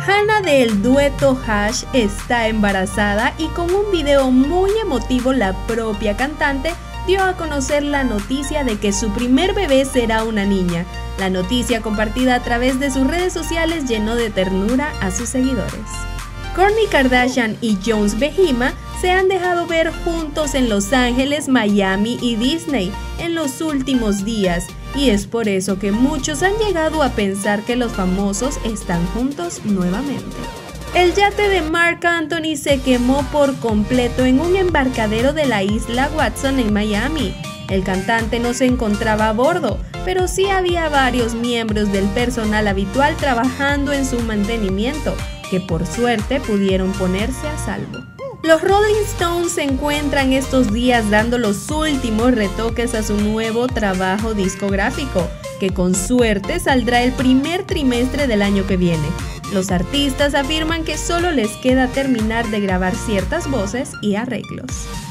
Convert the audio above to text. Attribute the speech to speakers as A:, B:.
A: Hannah del dueto Hash está embarazada y con un video muy emotivo la propia cantante dio a conocer la noticia de que su primer bebé será una niña. La noticia compartida a través de sus redes sociales llenó de ternura a sus seguidores. Kourtney Kardashian y Jones Behima se han dejado ver juntos en Los Ángeles, Miami y Disney en los últimos días, y es por eso que muchos han llegado a pensar que los famosos están juntos nuevamente. El yate de Marc Anthony se quemó por completo en un embarcadero de la isla Watson en Miami. El cantante no se encontraba a bordo, pero sí había varios miembros del personal habitual trabajando en su mantenimiento, que por suerte pudieron ponerse a salvo. Los Rolling Stones se encuentran estos días dando los últimos retoques a su nuevo trabajo discográfico, que con suerte saldrá el primer trimestre del año que viene. Los artistas afirman que solo les queda terminar de grabar ciertas voces y arreglos.